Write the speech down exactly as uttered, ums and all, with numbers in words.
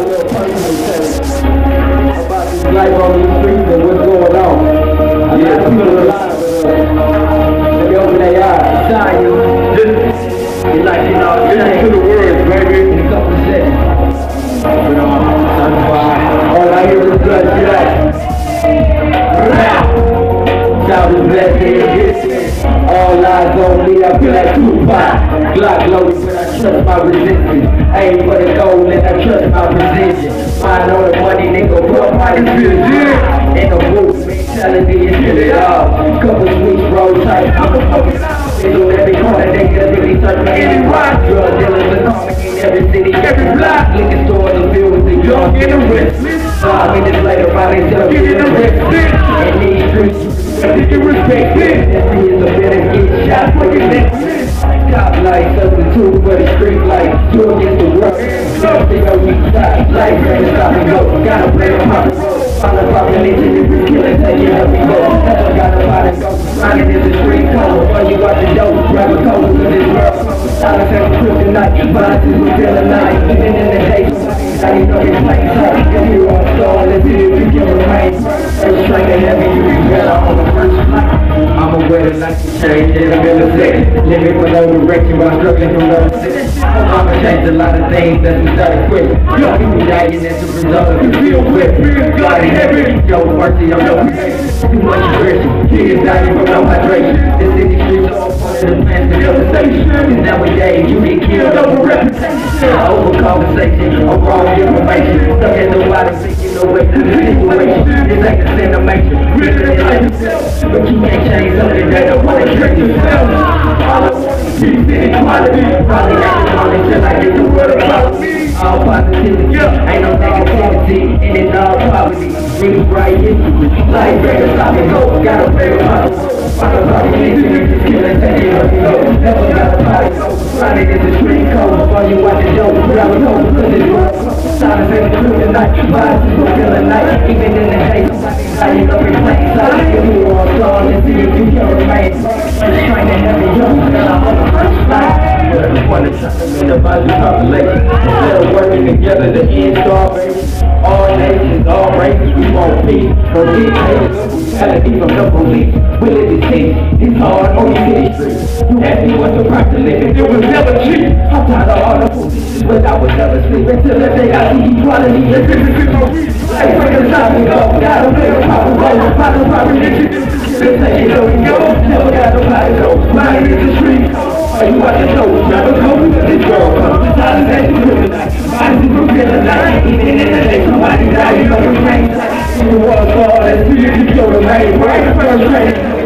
a little personal thing about this life on these streets and what's going on. I got people alive with us. They open their eyes. Shine you. It's like, you know, listen to the words, baby. In a couple of seconds. You know, sunfire. All I hear is blood splash. Shout is blessed in existence. All eyes on me, I feel like Tupac. Glock loaded, but I trust my resistance. Aim for the goal and I trust my precision. Mind on the money, nigga, put my decision. In the booth, mentality is hit it off. Couple sweets, roll tight, I'm a fucking out. They do every corner, they get really search for any rock. Drug dealers are common in every city, every block. Liquor stores are filled with the young and the restless. Five minutes later, finally tell me in the restless. In these streets, you can respect it. Every is a better get shot for your necklace. Top light substitute for the street light. Do against the world. Something on you stop. Life ready, stop and go. Gotta play the pop and roll. Find a population if we kill it, take it up and go. Never gotta find and go. Riding is a street code. When you out the dope, grab a coat with this world. Silence and kryptonite. Violence is a night. Even in the day, now you know it's plain sight. If you on stall, let's see if you can remain. First train to heaven, you be better on the first flight. I'ma wear the life to change in a millisecond. Living for no direction while struggling from no city. I'ma change a lot of things that we started quick. Young people dying as a result of the real whip. God in heaven, yo, mercy on your creation. Too much aggression, kids dying from no hydration. This city streets are all part of the plan to devastation. Cause nowadays you get killed over reputation. Over conversation, or wrong information. Stuck in the water, thinking no way to the situation. This ain't a cinemation, really it's like yourself. But you can't change something that don't wanna trick yourself. All I want is peace and equality. Probably got the money till I get the word about me. All positivity, ain't no negativity, and it's all poverty. Niggas bright history, life breaker, stop and go. Gotta pray with my find a population, just kill and take it up and go. Never got a body go. Riding is a street code, while you watch the dope, grab a coat, cause it's wrong. Silence and the truth tonight, violence is what feel at night. Even in the day, somebody's lying up in plain sight. If you want to start, let's see if you can remain. First trying to have a young girl on the first night. But I just wanna try to minimize the population. Instead of working together to end starvation. All nations, all races, we want peace. From dictators of brutality from the police. Will it deceive? It's hard on the city streets. You asked me what's the price of living, it was never cheap. I'm tired of all the positions, but I was never sleep until the day I see equality. And this is my reason. Like breaking the top and go. Gotta play the proper role. Find the proper niche. Let's take it up and go. Never got nobody to go. Mine is the street. Are you out the show? Never go because it's girl. The time is at the kryptonite. Mine is the kryptonite. Even in the day, somebody died. You know the rain. You want to call and see if you kill the main. Right? First rain.